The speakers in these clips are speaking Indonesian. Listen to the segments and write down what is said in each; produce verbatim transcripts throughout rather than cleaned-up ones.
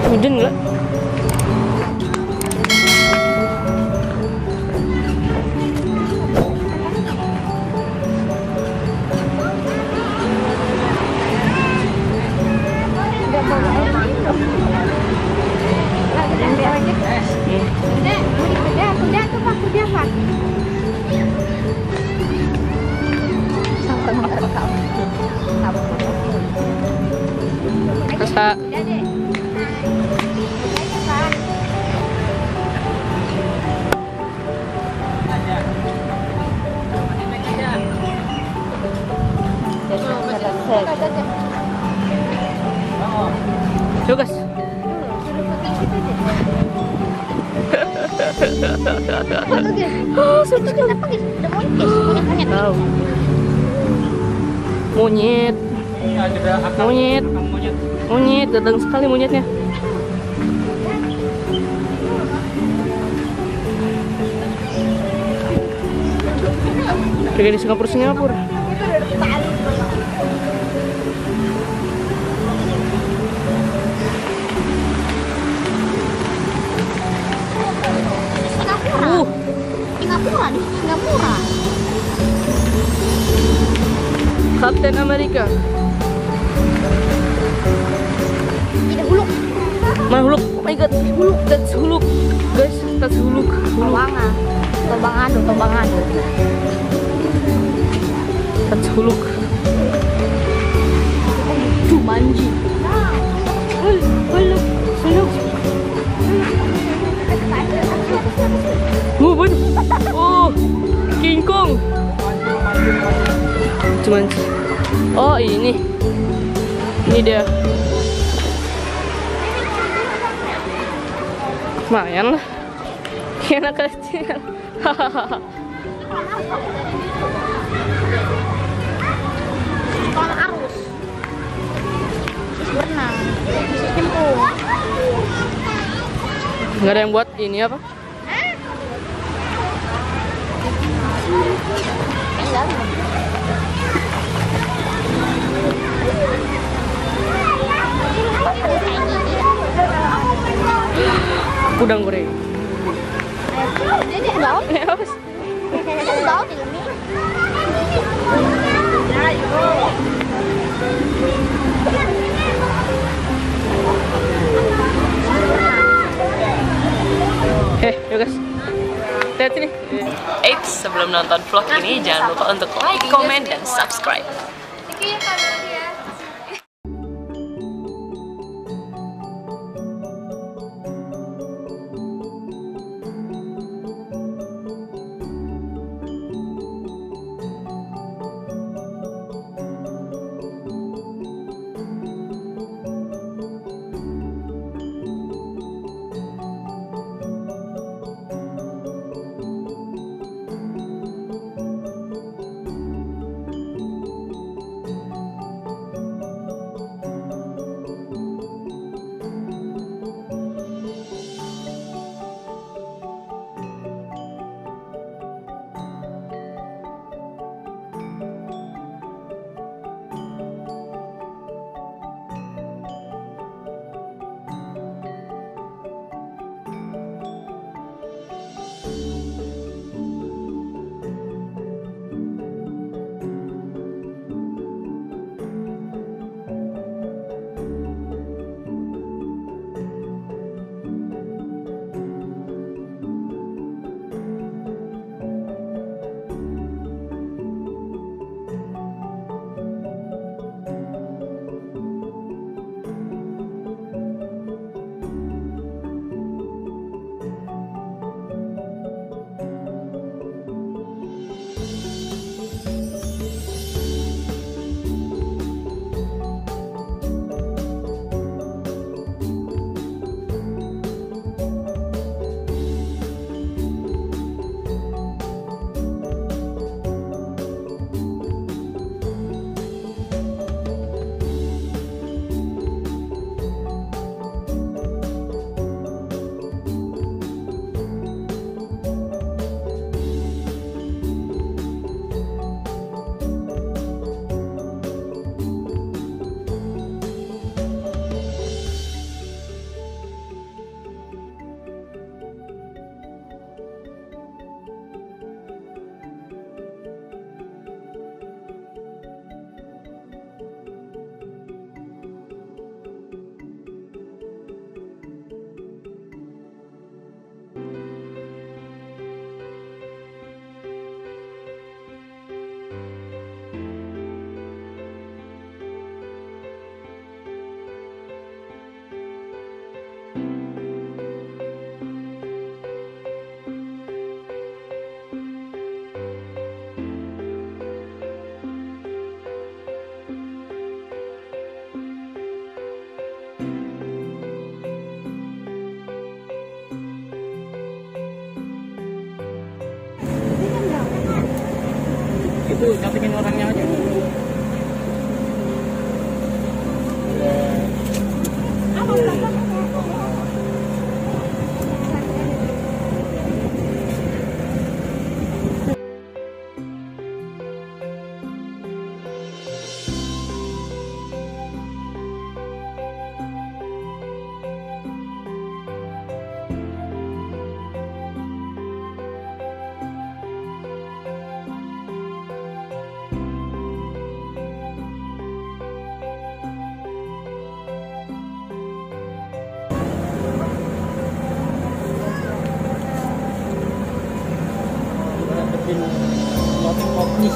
Hujan nggak? Kasa. Tugas. Oh, sudah kenapa guys? Udah monyet, monyet, monyet. Monyet. Monyet. Monyet, datang sekali monyetnya. Kayak di Singapura Singapura. Uh, Singapura di Singapura. Kapten Amerika. Ini Huluk. Mana Huluk? Oh my god, Huluk, that's Huluk. Guys, that's Huluk. Tobangan. Tobangan, tobangan. That's Huluk. Jumanji. Huluk, Huluk. Oh, bener. Oh, King Kong. Cuman, oh ini, ini dia. Lumayan lah. Anak kecil. Kalau arus. Bisa berenang. Bisa nyemplung. Nggak ada yang buat ini apa? Udang goreng. Ini daun. Ya, apa sih? Ini daun ini. Eh, yuk guys. Lihat sini. Eits, sebelum nonton vlog ini jangan lupa untuk like, comment, dan subscribe. itu nyampingin orangnya aja. Lot of this.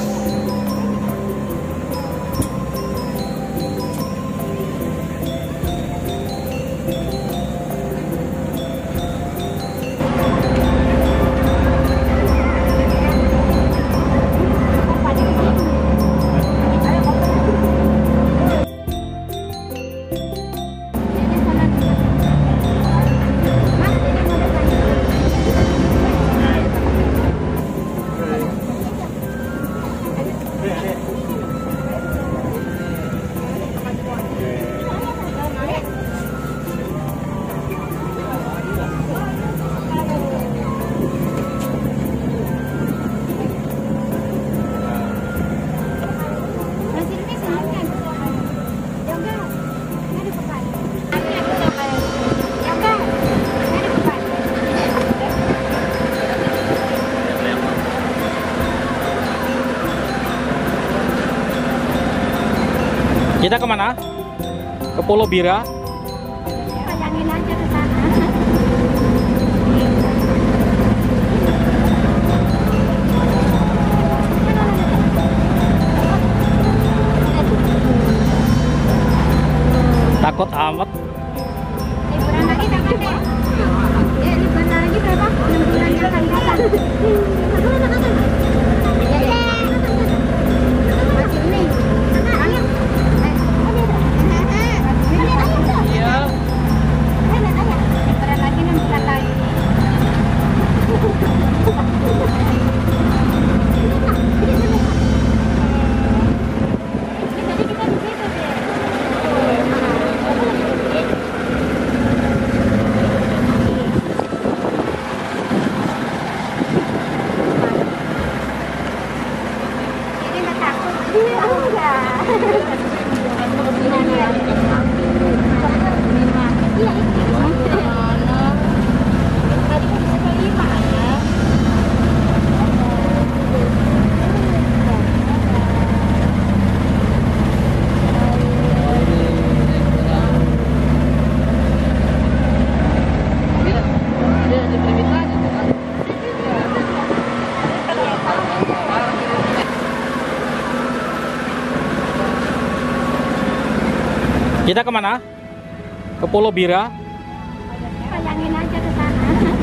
Kita kemana? Ke Pulau Bira. Bayangin aja ke sana. Takut amat. Liburan lagi kapan deh? Ya liburan lagi berapa? enam bulan yang akan datang. Kita kemana? Ke Pulau Bira. Bayangin aja ke sana.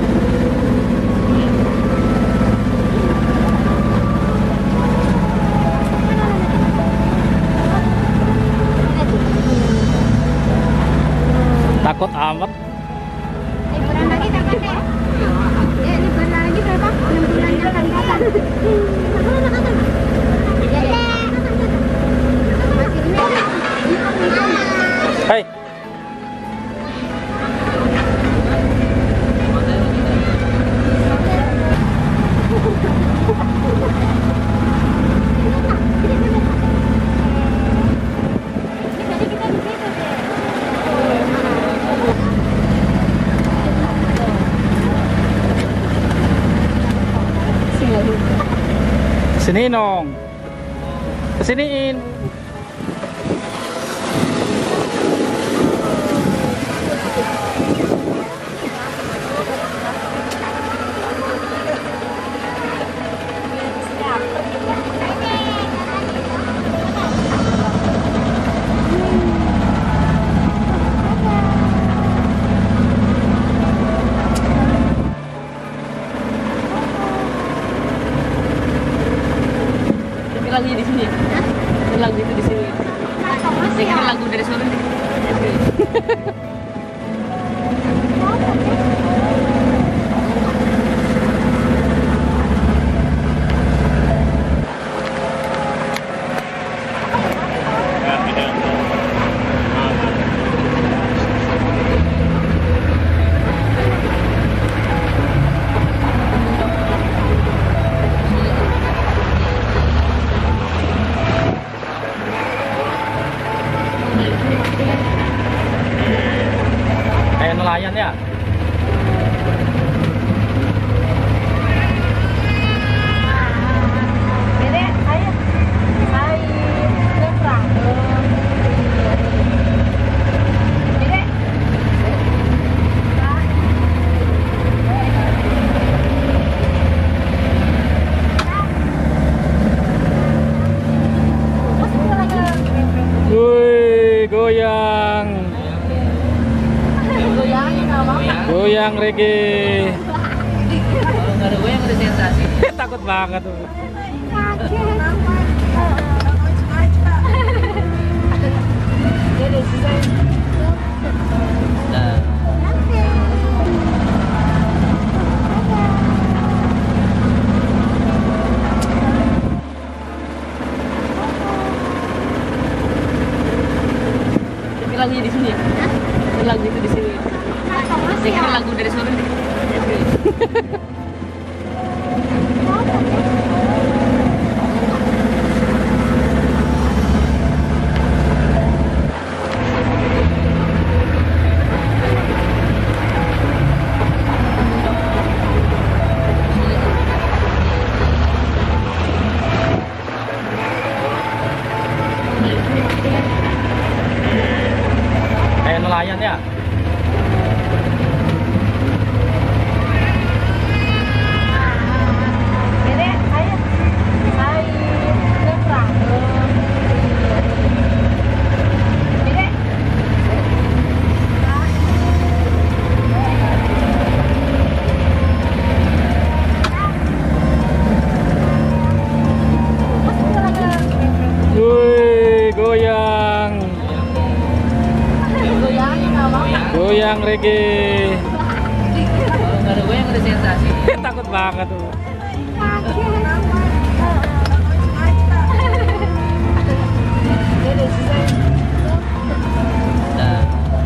Takut amat. Liburan lagi kapan deh? Ya liburan lagi berapa? enam bulan yang akan datang. Hai. Sini nong. Kesiniin. Lagunya di sini. Lagu itu di sini. Ini lagu dari sore nih. Goyang reggae. Kalau nggak ada goyang udah sensasi. Takut banget tuh. Nah, ini lagunya di sini. Ini lagu itu di sini. Saya kira lagu dari sana nih. Kayak nelayan ya. Wih, goyang. Goyang reggae. Kalau nggak ada goyang udah sensasi. Takut banget tuh. Nah,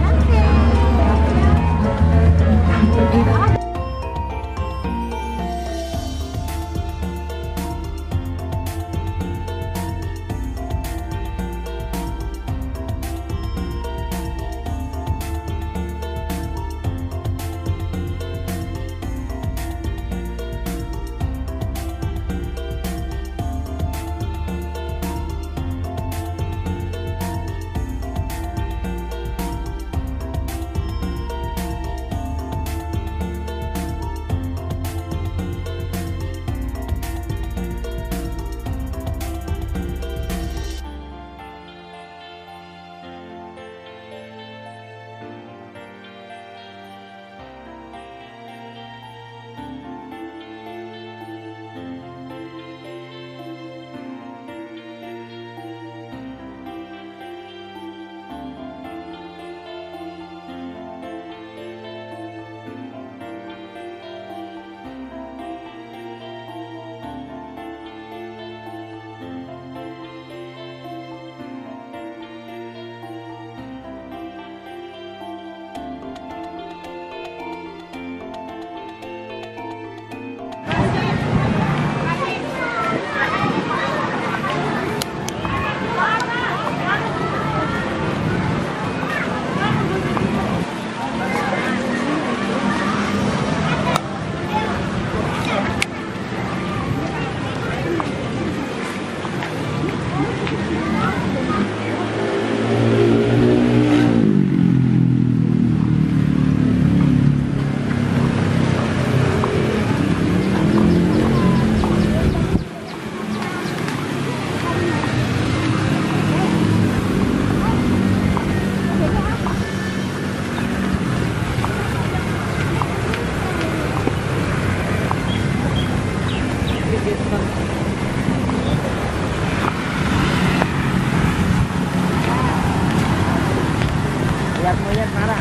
lihat monyet marah.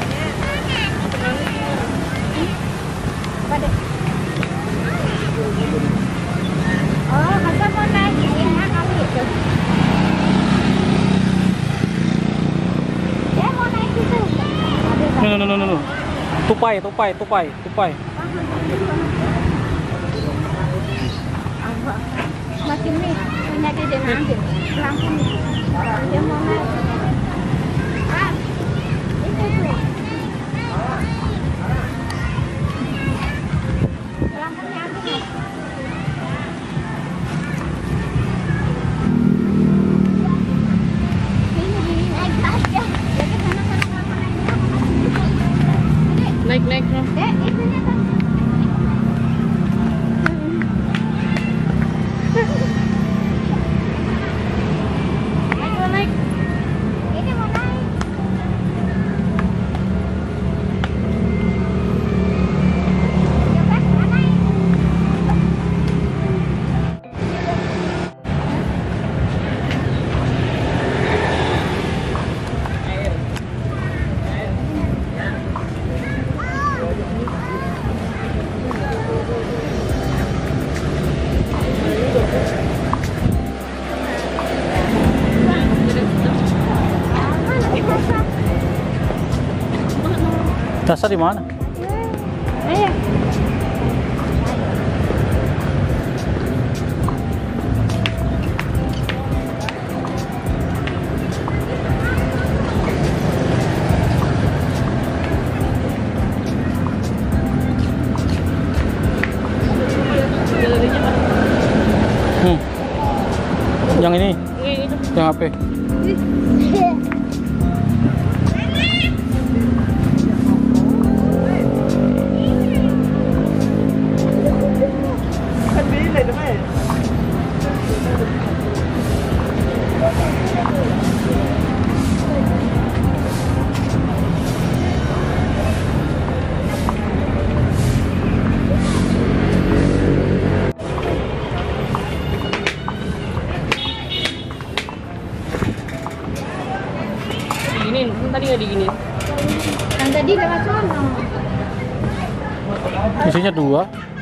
Oh, masa mau naik ya kali itu. Ya mau naik situ. No, no, no, no, no. Tupai, tupai, tupai, tupai. Makin nih, penyakit dia ambil. Langsung dia mau naik. Ah, itu tuh. Langsung ambil. Naik-naik no. Eh, itunya kan. Ayo naik. Dasar di mana? Ayo. Hmm. Yang ini, Ini yang H P. diginin, tadi nggak diginin. Yang tadi lewat sono. Isinya dua.